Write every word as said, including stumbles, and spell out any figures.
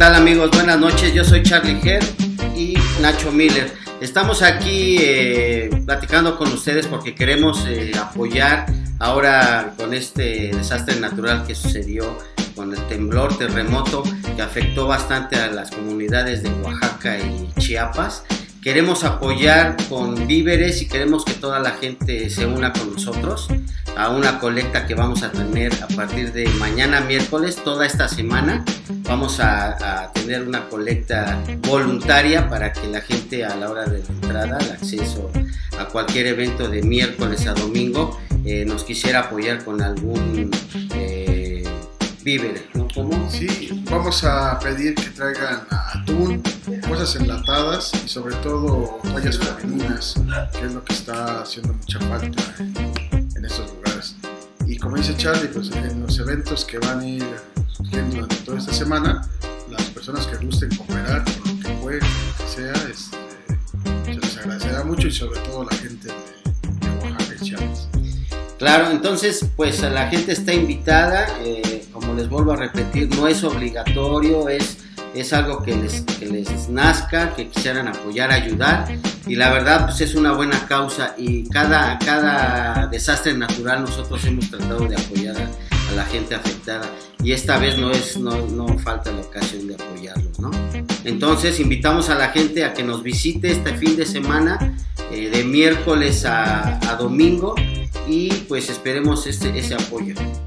tal amigos? Buenas noches, yo soy Charlie Ger y Nacho Miller. Estamos aquí eh, platicando con ustedes porque queremos eh, apoyar ahora con este desastre natural que sucedió con el temblor, terremoto que afectó bastante a las comunidades de Oaxaca y Chiapas. Queremos apoyar con víveres y queremos que toda la gente se una con nosotros a una colecta que vamos a tener a partir de mañana miércoles. Toda esta semana vamos a, a tener una colecta voluntaria para que la gente a la hora de la entrada, el acceso a cualquier evento de miércoles a domingo, eh, nos quisiera apoyar con algún eh, víver, ¿no? ¿Cómo? Sí, vamos a pedir que traigan atún, cosas enlatadas y sobre todo toallas femeninas, que es lo que está haciendo mucha falta en, en estos lugares. Y como dice Charlie, pues en los eventos que van a ir surgiendo durante toda esta semana, las personas que gusten cooperar con lo que pueden, lo que sea, este, se les agradecerá mucho y sobre todo la gente de, de Oaxaca y Chiapas. Claro, entonces pues la gente está invitada, eh, como les vuelvo a repetir, no es obligatorio, es, es algo que les, que les nazca, que quisieran apoyar, ayudar, y la verdad pues es una buena causa y cada, cada desastre natural nosotros hemos tratado de apoyar a, a la gente afectada y esta vez no, es, no, no falta la ocasión de apoyarlos, ¿no? Entonces invitamos a la gente a que nos visite este fin de semana, eh, de miércoles a, a domingo, y pues esperemos este, ese apoyo.